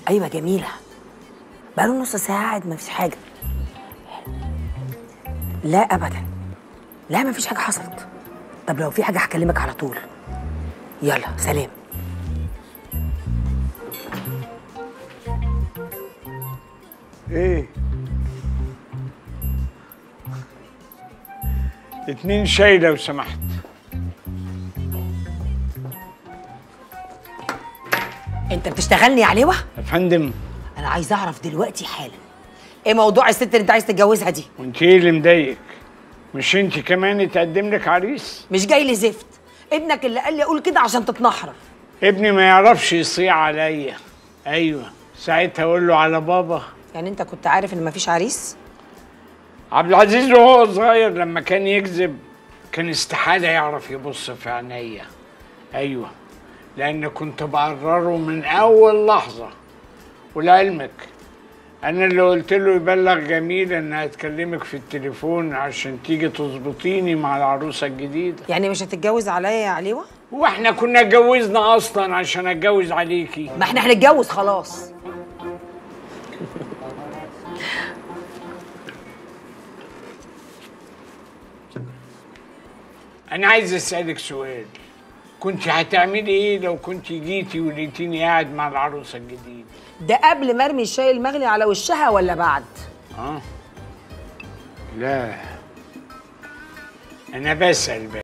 ايوه جميله، بقاله نص ساعه قاعد مفيش حاجه. لا ابدا، لا مفيش حاجه حصلت. طب لو في حاجه هكلمك على طول. يلا سلام. ايه؟ 2 شاي لو سمحت. انت بتشتغلني يا علوة؟ يا فندم، انا عايز اعرف دلوقتي حالا ايه موضوع الست اللي انت عايز تتجوزها دي؟ وانت ايه اللي مضايقك؟ مش انت كمان يتقدم لك عريس؟ مش جاي لي زفت، ابنك اللي قال لي اقول كده عشان تتنحرر. ابني ما يعرفش يصيع عليا. ايوه ساعتها اقول له على بابا. يعني انت كنت عارف ان مفيش عريس؟ عبد العزيز وهو صغير لما كان يكذب كان استحالة يعرف يبص في عينيا. ايوه، لان كنت بقرره من اول لحظة. ولعلمك انا اللي قلت له يبلغ جميل انها تكلمك في التليفون عشان تيجي تظبطيني مع العروسة الجديدة. يعني مش هتتجوز عليا يا علوة؟ واحنا كنا اتجوزنا اصلا عشان اتجوز عليكي؟ ما احنا هنتجوز خلاص. انا عايز اسألك سؤال، كنت هتعملي ايه لو كنت جيتي ولقيتيني قاعد مع العروسة الجديدة؟ ده قبل ما ارمي الشاي المغلي على وشها ولا بعد؟ لا، انا بسأل بقى.